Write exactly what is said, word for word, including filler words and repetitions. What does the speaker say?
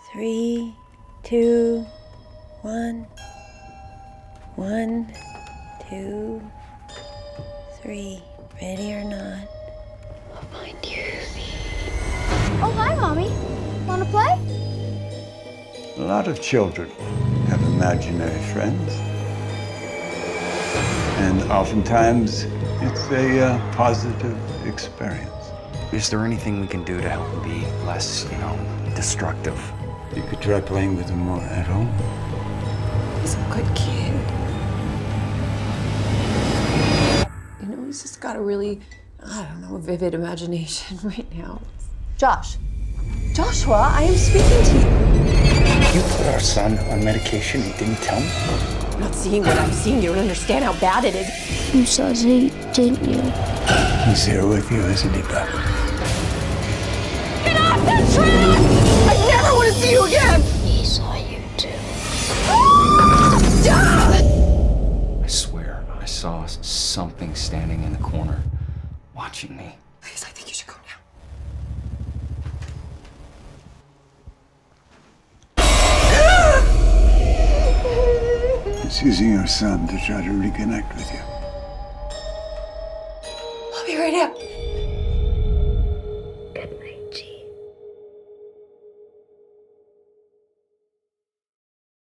Three, two, one. One, two, three. Ready or not? I'll find you. Oh, hi, Mommy. Wanna play? A lot of children have imaginary friends. And oftentimes, it's a uh, positive experience. Is there anything we can do to help him be less, you know, destructive? You could try playing with him more at home. He's a good kid. You know, he's just got a really, I don't know, vivid imagination right now. Josh. Joshua, I am speaking to you. You put our son on medication and didn't tell me? I'm not seeing what I'm seeing. You don't understand how bad it is. You saw Zeke, didn't you? He's here with you, isn't he, Beth? Get off the track! I never want to see you again! He saw you too. I swear, I saw something standing in the corner, watching me. Please, I think you should go now. He's using your son to try to reconnect with you. I'll be right out.